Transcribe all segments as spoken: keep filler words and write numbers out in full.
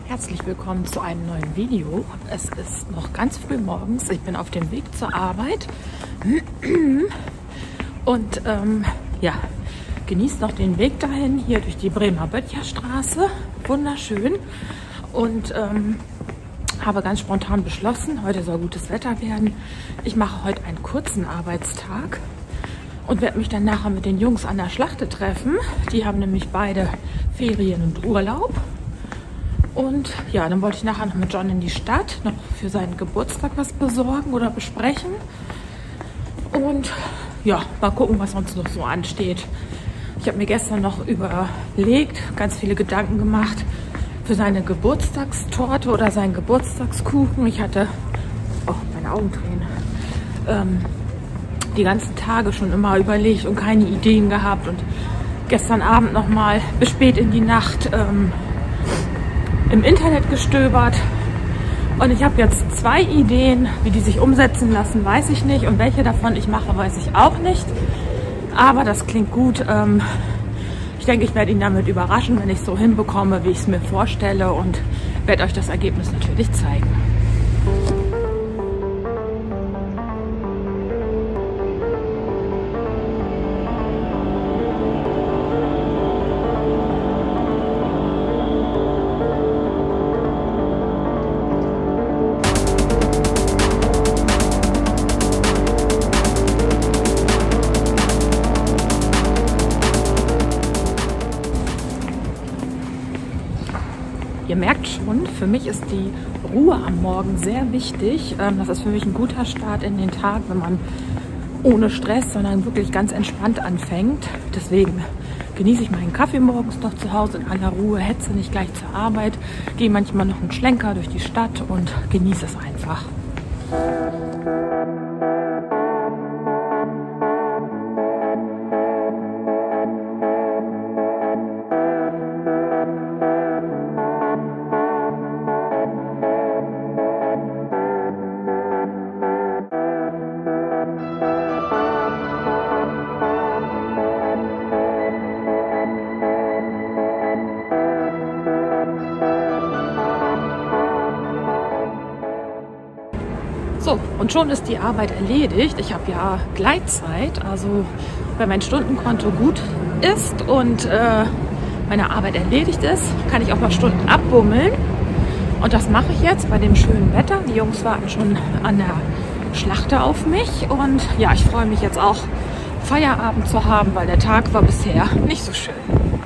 Herzlich willkommen zu einem neuen Video. Es ist noch ganz früh morgens. Ich bin auf dem Weg zur Arbeit und ähm, ja, genießt noch den Weg dahin hier durch die Bremer Böttcherstraße. Wunderschön. Und ähm, habe ganz spontan beschlossen, heute soll gutes Wetter werden. Ich mache heute einen kurzen Arbeitstag und werde mich dann nachher mit den Jungs an der Schlachte treffen. Die haben nämlich beide Ferien und Urlaub. Und ja, dann wollte ich nachher noch mit John in die Stadt, noch für seinen Geburtstag was besorgen oder besprechen. Und ja, mal gucken, was uns noch so ansteht. Ich habe mir gestern noch überlegt, ganz viele Gedanken gemacht für seine Geburtstagstorte oder seinen Geburtstagskuchen. Ich hatte, oh, meine Augen tränen, ähm, die ganzen Tage schon immer überlegt und keine Ideen gehabt. Und gestern Abend noch mal bis spät in die Nacht ähm, im Internet gestöbert. Und ich habe jetzt zwei Ideen. Wie die sich umsetzen lassen, weiß ich nicht. Und welche davon ich mache, weiß ich auch nicht. Aber das klingt gut. Ähm, ich denke, ich werde ihn damit überraschen, wenn ich es so hinbekomme, wie ich es mir vorstelle. Und werde euch das Ergebnis natürlich zeigen. Ihr merkt schon, für mich ist die Ruhe am Morgen sehr wichtig. Das ist für mich ein guter Start in den Tag, wenn man ohne Stress, sondern wirklich ganz entspannt anfängt. Deswegen genieße ich meinen Kaffee morgens noch zu Hause in aller Ruhe, hetze nicht gleich zur Arbeit, gehe manchmal noch einen Schlenker durch die Stadt und genieße es einfach. So, und schon ist die Arbeit erledigt. Ich habe ja Gleitzeit, also wenn mein Stundenkonto gut ist und äh, meine Arbeit erledigt ist, kann ich auch mal Stunden abbummeln. Und das mache ich jetzt bei dem schönen Wetter. Die Jungs warten schon an der Schlachte auf mich. Und ja, ich freue mich jetzt auch, Feierabend zu haben, weil der Tag war bisher nicht so schön.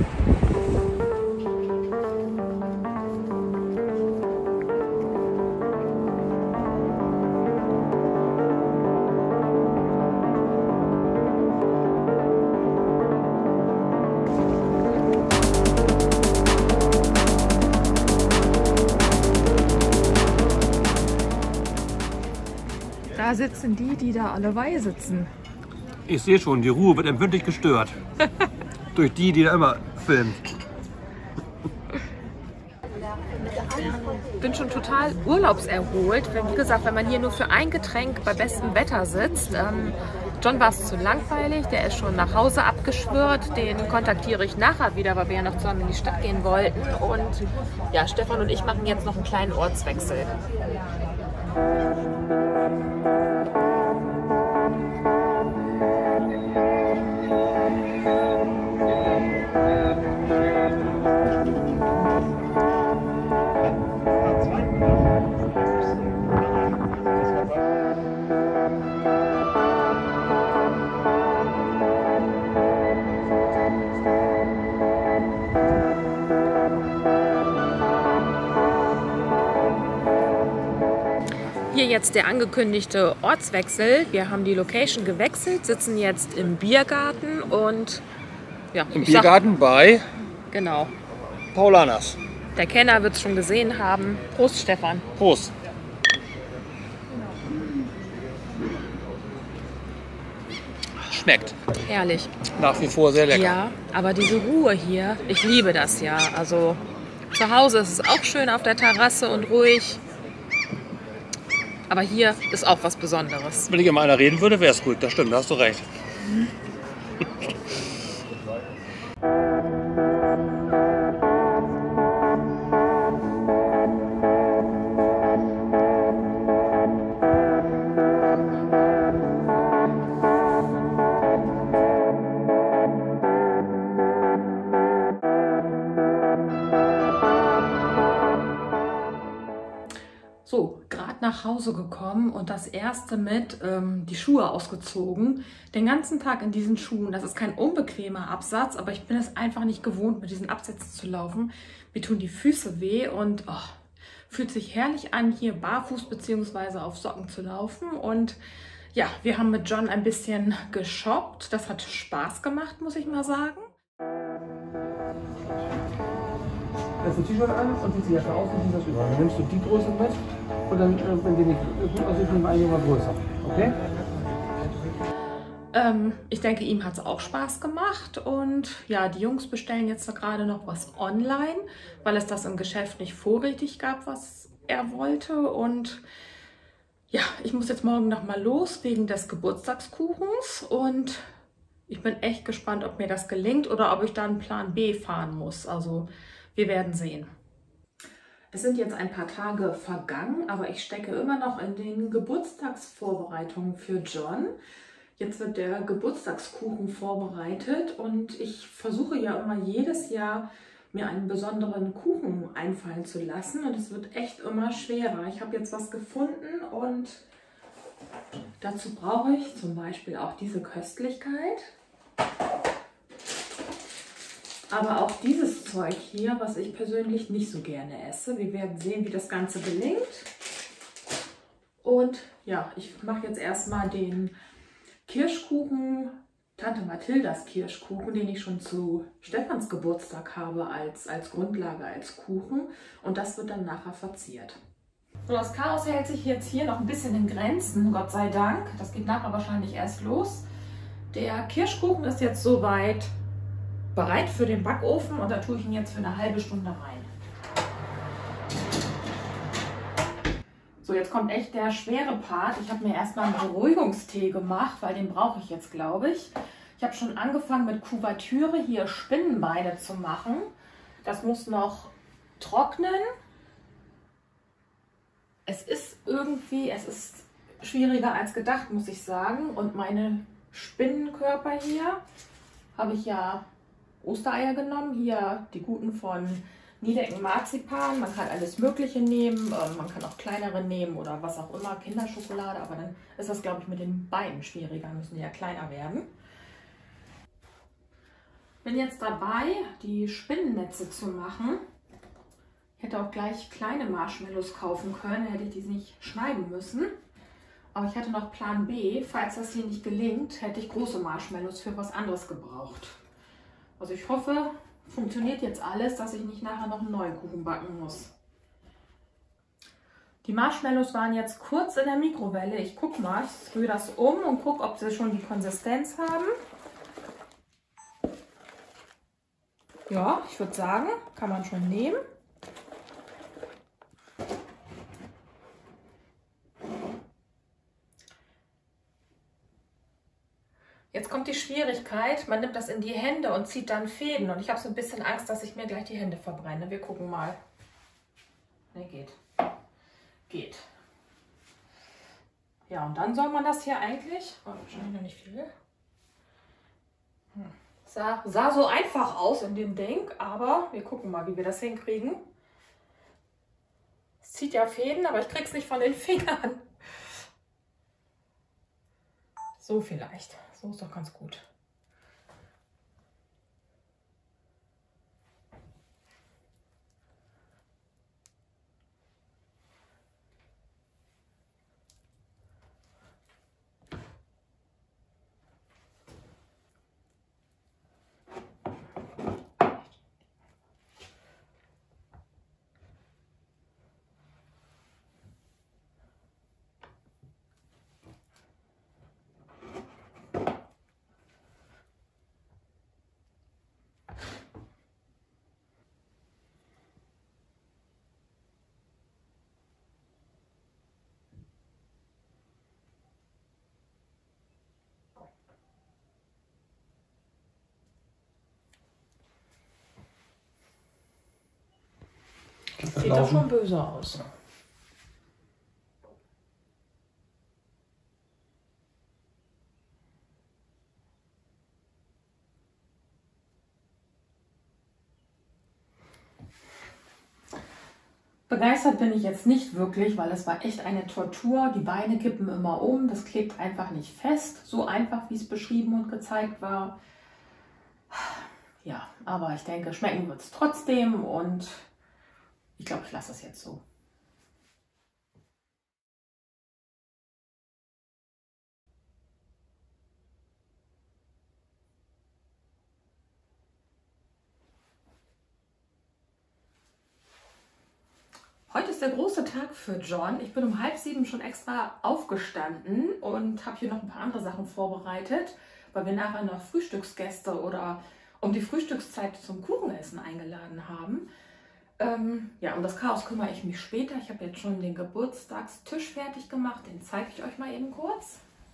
Da sitzen die, die da alle bei sitzen. Ich sehe schon, die Ruhe wird empfindlich gestört. Durch die, die da immer filmen. Ich bin schon total urlaubserholt. Wie gesagt, wenn man hier nur für ein Getränk bei bestem Wetter sitzt. Ähm, John war es zu langweilig, der ist schon nach Hause abgeschwört. Den kontaktiere ich nachher wieder, weil wir ja noch zusammen in die Stadt gehen wollten. Und ja, Stefan und ich machen jetzt noch einen kleinen Ortswechsel. Hier jetzt der angekündigte Ortswechsel. Wir haben die Location gewechselt, sitzen jetzt im Biergarten und ja, im Biergarten sag, bei genau. Paulanas. Der Kenner wird es schon gesehen haben. Prost, Stefan. Prost. Schmeckt. Herrlich. Nach wie vor sehr lecker. Ja, aber diese Ruhe hier, ich liebe das ja. Also zu Hause ist es auch schön auf der Terrasse und ruhig. Aber hier ist auch was Besonderes. Wenn ich immer einer reden würde, wäre es ruhig. Das stimmt, da hast du recht. nach Hause gekommen und das erste mit ähm, die Schuhe ausgezogen. Den ganzen Tag in diesen Schuhen. Das ist kein unbequemer Absatz, aber ich bin es einfach nicht gewohnt, mit diesen Absätzen zu laufen. Mir tun die Füße weh und oh, fühlt sich herrlich an, hier barfuß bzw. auf Socken zu laufen. Und ja, wir haben mit John ein bisschen geshoppt. Das hat Spaß gemacht, muss ich mal sagen. Lässt du T-Shirt an und ziehst die Jacke aus und ziehst das über. Dann nimmst du die Größe mit und dann, äh, wenn die nicht gut aussieht, nimm eine mal größer. Okay? Ähm, ich denke, ihm hat es auch Spaß gemacht und ja, die Jungs bestellen jetzt gerade noch was online, weil es das im Geschäft nicht vorrätig gab, was er wollte. Und ja, ich muss jetzt morgen noch mal los wegen des Geburtstagskuchens und ich bin echt gespannt, ob mir das gelingt oder ob ich dann Plan B fahren muss. Also wir werden sehen. Es sind jetzt ein paar Tage vergangen, aber ich stecke immer noch in den Geburtstagsvorbereitungen für John. Jetzt wird der Geburtstagskuchen vorbereitet und ich versuche ja immer jedes Jahr mir einen besonderen Kuchen einfallen zu lassen und es wird echt immer schwerer. Ich habe jetzt was gefunden und dazu brauche ich zum Beispiel auch diese Köstlichkeit. Aber auch dieses Zeug hier, was ich persönlich nicht so gerne esse. Wir werden sehen, wie das Ganze gelingt. Und ja, ich mache jetzt erstmal den Kirschkuchen, Tante Mathildas Kirschkuchen, den ich schon zu Stefans Geburtstag habe als, als Grundlage, als Kuchen. Und das wird dann nachher verziert. So, das Chaos hält sich jetzt hier noch ein bisschen in Grenzen, Gott sei Dank. Das geht nachher wahrscheinlich erst los. Der Kirschkuchen ist jetzt soweit bereit für den Backofen und da tue ich ihn jetzt für eine halbe Stunde rein. So, jetzt kommt echt der schwere Part. Ich habe mir erstmal einen Beruhigungstee gemacht, weil den brauche ich jetzt, glaube ich. Ich habe schon angefangen mit Kuvertüre hier Spinnenbeine zu machen. Das muss noch trocknen. Es ist irgendwie, es ist schwieriger als gedacht, muss ich sagen. Und meine Spinnenkörper hier habe ich ja Ostereier genommen, hier die guten von Niedecken Marzipan. Man kann alles Mögliche nehmen, man kann auch kleinere nehmen oder was auch immer, Kinderschokolade, aber dann ist das, glaube ich, mit den Beinen schwieriger, müssen die ja kleiner werden. Bin jetzt dabei, die Spinnennetze zu machen. Ich hätte auch gleich kleine Marshmallows kaufen können, hätte ich die nicht schneiden müssen. Aber ich hatte noch Plan B, falls das hier nicht gelingt, hätte ich große Marshmallows für was anderes gebraucht. Also ich hoffe, funktioniert jetzt alles, dass ich nicht nachher noch einen neuen Kuchen backen muss. Die Marshmallows waren jetzt kurz in der Mikrowelle. Ich gucke mal, ich rühre das um und gucke, ob sie schon die Konsistenz haben. Ja, ich würde sagen, kann man schon nehmen. Jetzt kommt die Schwierigkeit, man nimmt das in die Hände und zieht dann Fäden. Und ich habe so ein bisschen Angst, dass ich mir gleich die Hände verbrenne. Wir gucken mal. Ne, geht. Geht. Ja, und dann soll man das hier eigentlich... Oh, wahrscheinlich noch nicht viel. Hm. Sah, sah so einfach aus in dem Ding, aber wir gucken mal, wie wir das hinkriegen. Es zieht ja Fäden, aber ich krieg's nicht von den Fingern. So vielleicht. So ist doch ganz gut. Sieht doch schon böse aus. Begeistert bin ich jetzt nicht wirklich, weil es war echt eine Tortur. Die Beine kippen immer um, das klebt einfach nicht fest. So einfach, wie es beschrieben und gezeigt war. Ja, aber ich denke, schmecken wird es trotzdem und ich glaube, ich lasse es jetzt so. Heute ist der große Tag für John. Ich bin um halb sieben schon extra aufgestanden und habe hier noch ein paar andere Sachen vorbereitet, weil wir nachher noch Frühstücksgäste oder um die Frühstückszeit zum Kuchenessen eingeladen haben. Ähm, ja, um das Chaos kümmere ich mich später. Ich habe jetzt schon den Geburtstagstisch fertig gemacht. Den zeige ich euch mal eben kurz.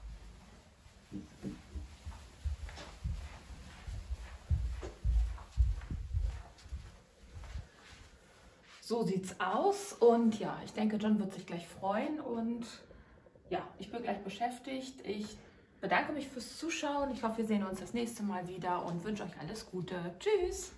So sieht's aus und ja, ich denke, John wird sich gleich freuen und ja, ich bin gleich beschäftigt. Ich bedanke mich fürs Zuschauen. Ich hoffe, wir sehen uns das nächste Mal wieder und wünsche euch alles Gute. Tschüss!